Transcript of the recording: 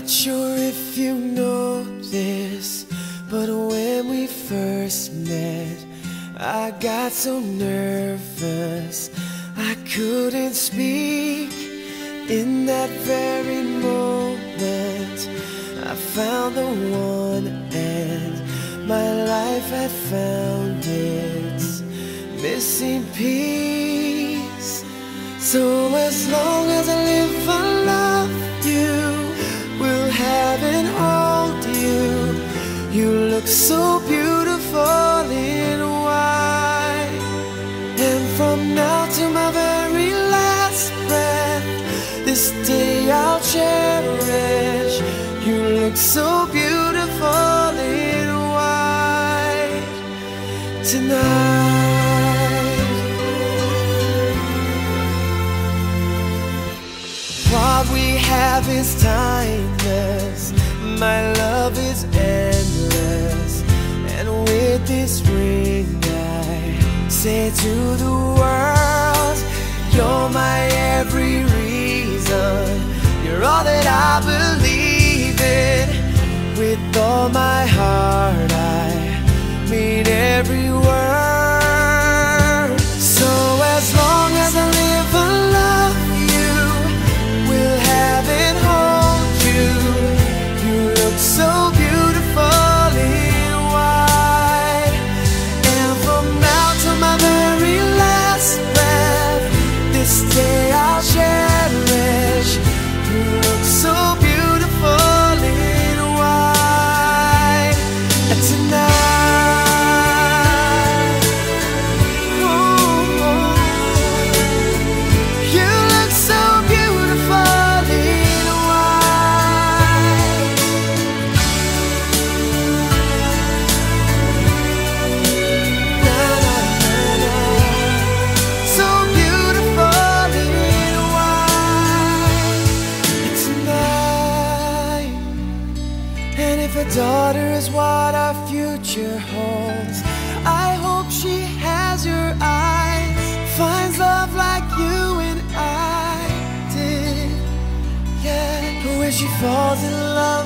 Not sure if you know this, but when we first met, I got so nervous I couldn't speak. In that very moment, I found the one, and my life had found its missing piece. So as long as I live, I love you, will have and hold you. You look so beautiful in white, and from now to my very last breath, this day I'll cherish. You look so beautiful in white tonight. What we have is timeless, my love is endless, and with this ring I say to the world, you're my every reason, you're all that I believe in. With all my heart I mean every word. So as long as I live, I love you, will have and hold you. You look so beautiful in white, and from now to my very last breath, this day I'll cherish. You look so beautiful in white tonight. Oh, you look so beautiful in white. Na, na, na, na. So beautiful in white tonight. And if a daughter is what our future holds, I hope she has your eyes, finds love like you and I did. Yeah, but when she falls in love